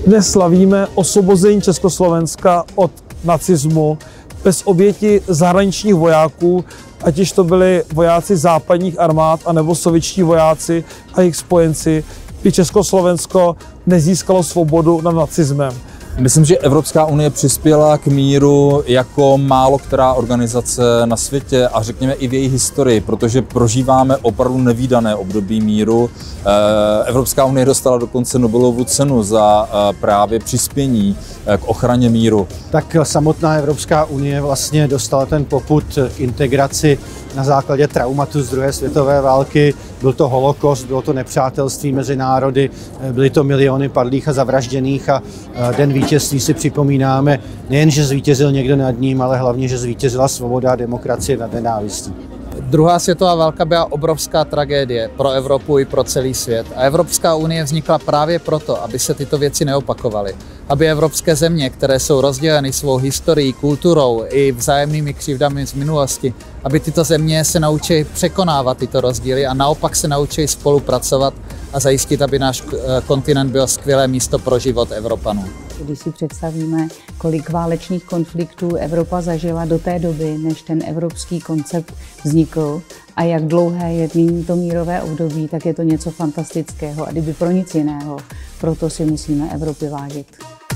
Dnes slavíme osvobození Československa od nacismu bez oběti zahraničních vojáků, ať již to byli vojáci západních armád, anebo sovětští vojáci a jejich spojenci, by Československo nezískalo svobodu nad nacismem. Myslím, že Evropská unie přispěla k míru jako málo která organizace na světě a řekněme i v její historii, protože prožíváme opravdu nevídané období míru. Evropská unie dostala dokonce Nobelovu cenu za právě přispění k ochraně míru. Tak samotná Evropská unie vlastně dostala ten popud k integraci na základě traumatu z druhé světové války. Byl to holokaust, bylo to nepřátelství mezi národy, byly to miliony padlých a zavražděných a den vítězství si připomínáme nejen, že zvítězil někdo nad ním, ale hlavně, že zvítězila svoboda a demokracie nad nenávistí. Druhá světová válka byla obrovská tragédie pro Evropu i pro celý svět. A Evropská unie vznikla právě proto, aby se tyto věci neopakovaly. Aby evropské země, které jsou rozděleny svou historií, kulturou i vzájemnými křivdami z minulosti, aby tyto země se naučily překonávat tyto rozdíly a naopak se naučily spolupracovat a zajistit, aby náš kontinent byl skvělé místo pro život Evropanů. Když si představíme, kolik válečných konfliktů Evropa zažila do té doby, než ten evropský koncept vznikl a jak dlouhé je to mírové období, tak je to něco fantastického a kdyby pro nic jiného, proto si musíme Evropy vážit.